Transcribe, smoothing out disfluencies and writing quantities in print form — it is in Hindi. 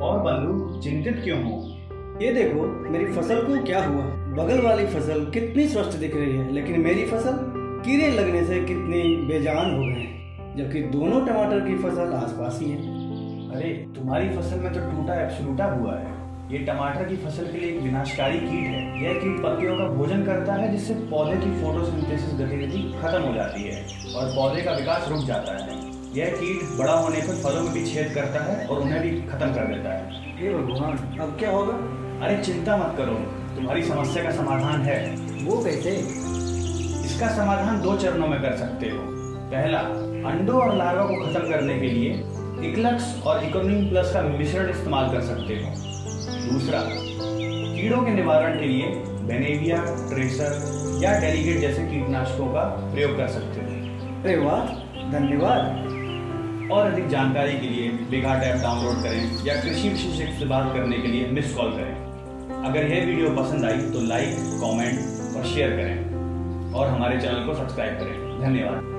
और बल्लू, चिंतित क्यों हो? ये देखो मेरी फसल को क्या हुआ। बगल वाली फसल कितनी स्वस्थ दिख रही है, लेकिन मेरी फसल कीड़े लगने से कितनी बेजान हो गए हैं, जबकि दोनों टमाटर की फसल आसपास ही है। अरे तुम्हारी फसल में तो टूटा एब्सोल्यूटा हुआ है। ये टमाटर की फसल के लिए एक विनाशकारी कीट है। यह कीट पत्तियों का भोजन करता है, जिससे पौधे की फोटोसिंथेसिस गतिविधि खत्म हो जाती है और पौधे का विकास रुक जाता है। यह कीट बड़ा होने पर फलों में भी छेद करता है और उन्हें भी खत्म कर देता है। हे भगवान, अब क्या होगा? अरे चिंता मत करो, तुम्हारी समस्या का समाधान है। वो कैसे? इसका समाधान 2 चरणों में कर सकते हो। पहला, अंडों और लार्वा को खत्म करने के लिए इक्लक्स और इकोनिम प्लस का मिश्रण इस्तेमाल कर सकते हो। दूसरा, कीड़ों के निवारण के लिए बेनेविया, ट्रेसर या डेलीगेट जैसे कीटनाशकों का प्रयोग कर सकते हो। अरे वाह, धन्यवाद। और अधिक जानकारी के लिए बिघाट ऐप डाउनलोड करें या कृषि विशेषज्ञ से बात करने के लिए मिस कॉल करें। अगर यह वीडियो पसंद आई तो लाइक, कमेंट और शेयर करें और हमारे चैनल को सब्सक्राइब करें। धन्यवाद।